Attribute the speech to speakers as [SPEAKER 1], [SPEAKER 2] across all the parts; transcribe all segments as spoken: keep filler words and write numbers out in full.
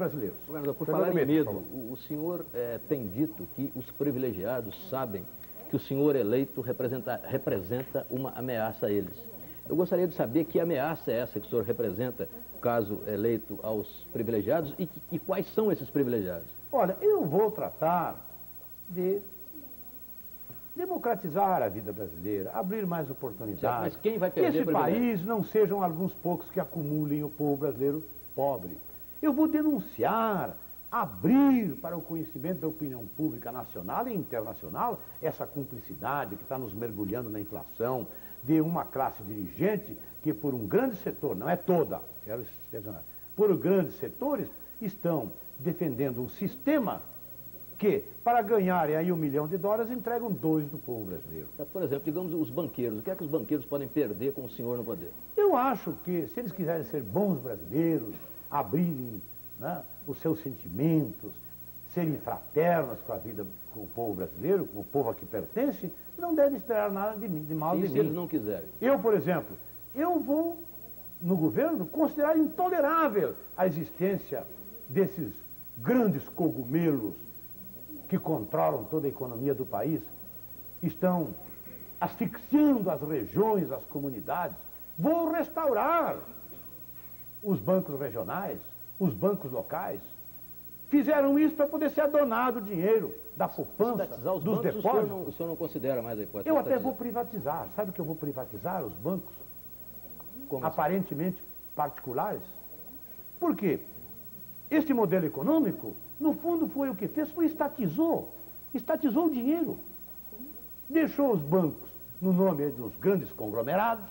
[SPEAKER 1] brasileiros.
[SPEAKER 2] Governador, por falar em medo, o, o senhor é, tem dito que os privilegiados sabem que o senhor eleito representa, representa uma ameaça a eles. Eu gostaria de saber que ameaça é essa que o senhor representa, caso eleito, aos privilegiados e, e quais são esses privilegiados?
[SPEAKER 1] Olha, eu vou tratar de democratizar a vida brasileira, abrir mais oportunidades.
[SPEAKER 2] Certo, mas quem vai perder
[SPEAKER 1] que esse
[SPEAKER 2] privilégio?
[SPEAKER 1] país não sejam alguns poucos que acumulem o povo brasileiro pobre. Eu vou denunciar, abrir para o conhecimento da opinião pública nacional e internacional essa cumplicidade que está nos mergulhando na inflação de uma classe dirigente que por um grande setor, não é toda, quero externar, por grandes setores estão defendendo um sistema que, para ganharem aí um milhão de dólares, entregam dois do povo brasileiro.
[SPEAKER 2] Por exemplo, digamos os banqueiros. O que é que os banqueiros podem perder com o senhor no poder?
[SPEAKER 1] Eu acho que, se eles quiserem ser bons brasileiros, abrirem, né, os seus sentimentos, serem fraternos com a vida, com o povo brasileiro, com o povo a que pertence, não devem esperar nada de, mim, de mal
[SPEAKER 2] e
[SPEAKER 1] de
[SPEAKER 2] se
[SPEAKER 1] mim.
[SPEAKER 2] eles não quiserem?
[SPEAKER 1] Eu, por exemplo, eu vou, no governo, considerar intolerável a existência desses grandes cogumelos que controlam toda a economia do país, estão asfixiando as regiões, as comunidades. Vou restaurar os bancos regionais, os bancos locais. Fizeram isso para poder ser adonado o dinheiro da poupança,
[SPEAKER 2] os
[SPEAKER 1] dos
[SPEAKER 2] bancos,
[SPEAKER 1] depósitos.
[SPEAKER 2] O senhor, não, o senhor não considera mais a hipótese?
[SPEAKER 1] Eu até vou privatizar. Sabe o que eu vou privatizar? Os bancos.
[SPEAKER 2] Como
[SPEAKER 1] aparentemente assim? Particulares. Por quê? Este modelo econômico, no fundo, foi o que fez? Foi estatizou. Estatizou o dinheiro. Deixou os bancos no nome dos grandes conglomerados,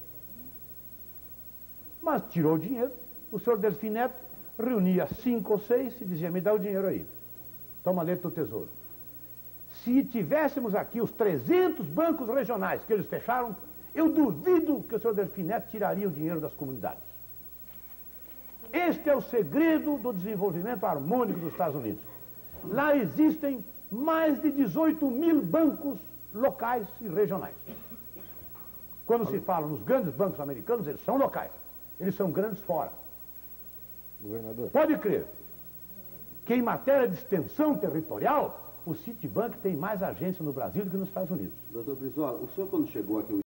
[SPEAKER 1] mas tirou o dinheiro. O senhor Delfim Neto reunia cinco ou seis e dizia, me dá o dinheiro aí. Toma a letra do Tesouro. Se tivéssemos aqui os trezentos bancos regionais que eles fecharam, eu duvido que o senhor Delfim Neto tiraria o dinheiro das comunidades. Este é o segredo do desenvolvimento harmônico dos Estados Unidos. Lá existem mais de dezoito mil bancos locais e regionais. Quando se fala nos grandes bancos americanos, eles são locais. Eles são grandes fora.
[SPEAKER 2] Governador.
[SPEAKER 1] Pode crer que em matéria de extensão territorial, o Citibank tem mais agência no Brasil do que nos Estados Unidos.
[SPEAKER 3] Doutor Brizola, o senhor quando chegou aqui